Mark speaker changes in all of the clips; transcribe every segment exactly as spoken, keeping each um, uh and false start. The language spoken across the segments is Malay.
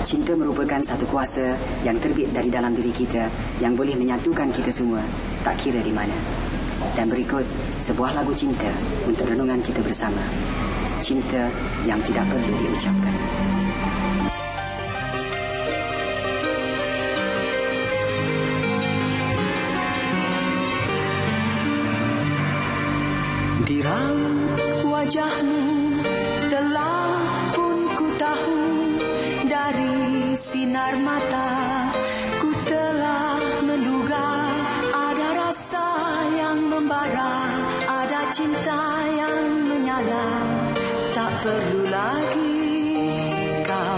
Speaker 1: Cinta merupakan satu kuasa yang terbit dari dalam diri kita yang boleh menyatukan kita semua, tak kira di mana. Dan berikut sebuah lagu cinta untuk renungan kita bersama. Cinta yang tidak perlu diucapkan.
Speaker 2: Di raut wajahmu telah pun ku tahu, dari sinar mata ku telah menduga ada rasa yang membara, ada cinta yang menyala. Tak perlu lagi kau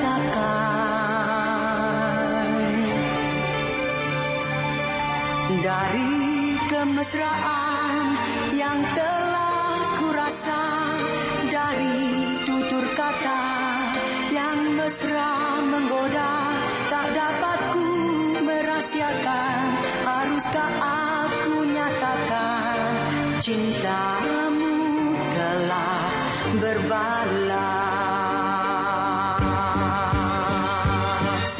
Speaker 2: nyatakan. Dari kemesraan yang telah ku rasa, dari tutur kata yang mesra menggoda, tak dapat ku merahsiakan. Haruskah aku nyatakan cintamu telah berbalas.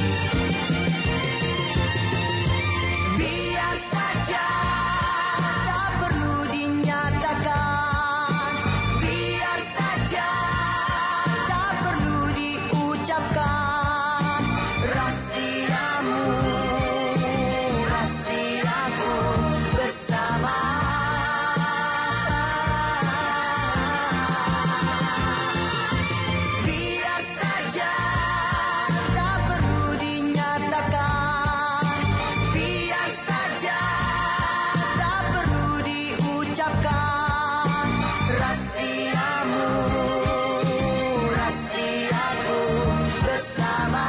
Speaker 2: Biar saja tak perlu dinyatakan, biar saja tak perlu diucapkan. Rahsiamu, rahsiaku bersama. Biar saja tak perlu dinyatakan, biar saja tak perlu diucapkan. Rahsiamu, rahsiaku bersama,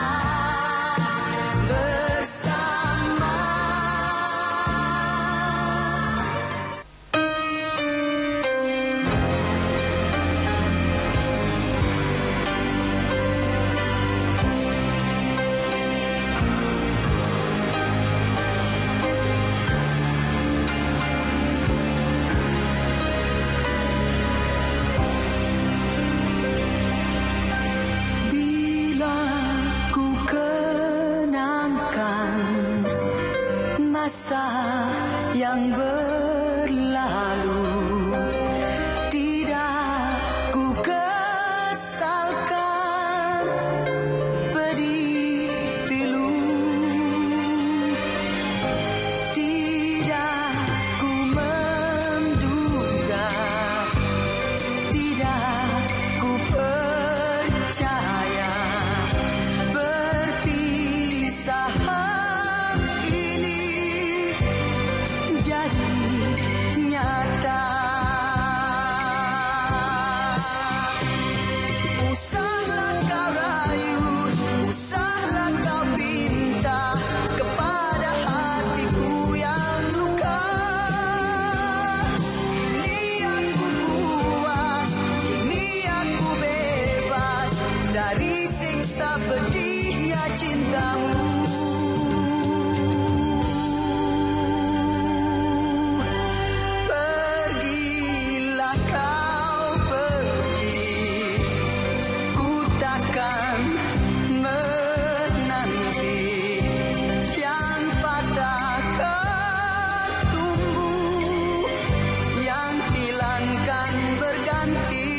Speaker 2: bersama. Bila ku kenangkan masa yang berlalu, tidak ku kesalkan pedih pilu, tidak ku menduga, tidak ku percaya perpisahan ini jadi nyata. Usahlah kau rayu, usahlah kau pinta kepada hatiku yang luka. Kini aku puas, kini aku bebas dari siksa pedihnya cintamu. Pergilah kau pergi, ku takkan menanti. Yang patah kan tumbuh, yang hilang kan berganti.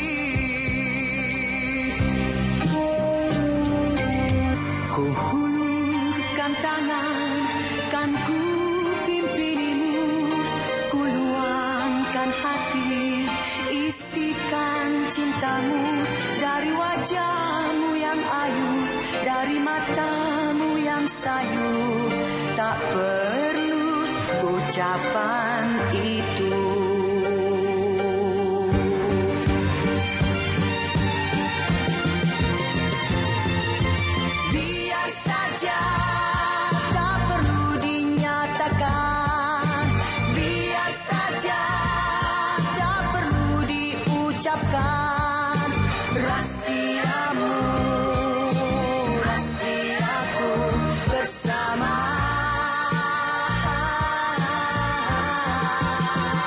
Speaker 2: Ku hulurkan tangan, kan ku pimpinimu, ku luangkan hati, isikan cintamu. Dari wajahmu yang ayu, dari matamu yang sayu, tak perlu ucapan itu. Biar saja tak perlu dinyatakan, biar saja tak perlu diucapkan. Rahsiamu, rahsiaku bersama.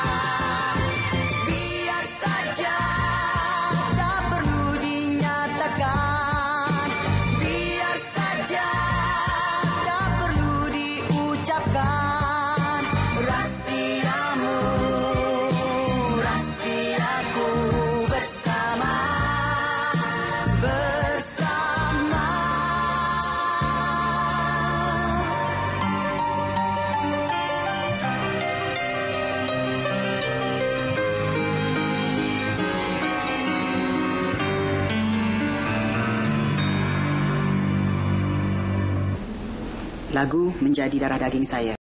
Speaker 1: Lagu menjadi darah daging saya.